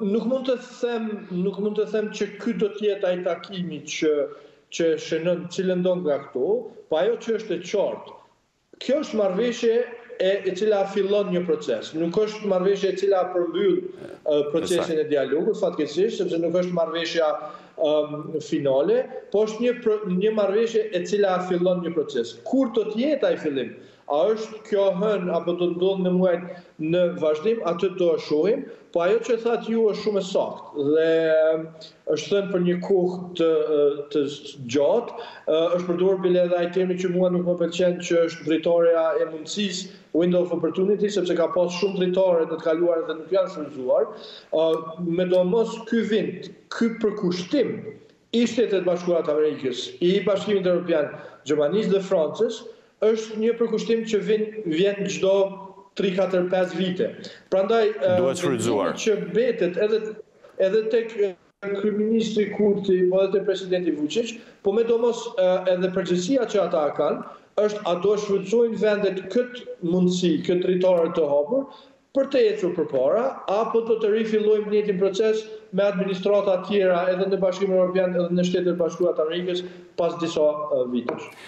Nuk mund të them që ky do të jetë ai takimi që shënon cilën do nga këtu, po ajo që është e qartë. Kjo është marrëveshje e cila fillon një proces. Nuk është marrëveshje e cila përmbyll procesin e dialogut, fatkeqësisht, sepse nuk është marrëveshja finale, po është një marrëveshje e cila fillon një proces. Kur do të jetë ai fillim? A është kjo hënë apo do të ndodhë në muajt në vazhdim, atë do e shohim, po ajo që thatë ju është shumë e saktë dhe është thënë për një kohë të gjatë, është përdorur bile edhe ai termi që mua nuk më pëlqen, që është drejtoreja e mundësisë, window of opportunity, sepse ka pas shumë drejtore në të kaluar dhe nuk janë shfrytzuar. Medomos ky vend, ky përkushtim i Shtetet Bashkuara të Amerikës, i Bashkimit Evropian, Gjermanisë dhe Francës, është një përkushtim që vjen çdo 3, 4, 5 vite. Prandaj duhet shfrytzuar. Që mbetet edhe tek kryeministri Kurti, po edhe tek presidenti Vučić, po medomos edhe përgjegjësia që ata kanë, është a do shfrytëzojnë vendet këtë mundësi, këtë territor të hapur, për të ecur përpara, apo do të rifillojmë njëjtin proces me administrata tjera edhe në Bashkimin Evropian edhe në Shtetet Bashkuara të Amerikës pas disa vitesh.